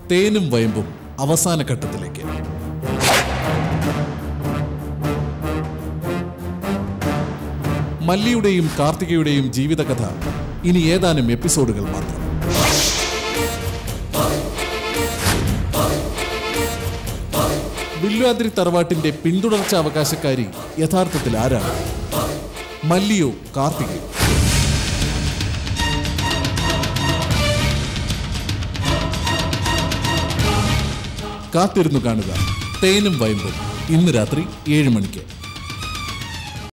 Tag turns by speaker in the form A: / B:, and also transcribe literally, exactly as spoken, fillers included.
A: തേനും വയമ്പും അവസാന ഘട്ടത്തിലേക്ക്. മല്ലിയുടെയും കാർത്തികയുടെയും ജീവിതകഥ ഇനി ഏതാനും എപ്പിസോഡുകൾ മാത്രം. വില്വാദ്രി തറവാട്ടിന്റെ പിന്തുടർച്ച അവകാശക്കാരി യഥാർത്ഥത്തിൽ ആരാണ്? മല്ലിയോ കാർത്തികയോ? കാത്തിരുന്നു കാണുക തേനും വയമ്പും ഇന്ന് രാത്രി ഏഴ് മണിക്ക്.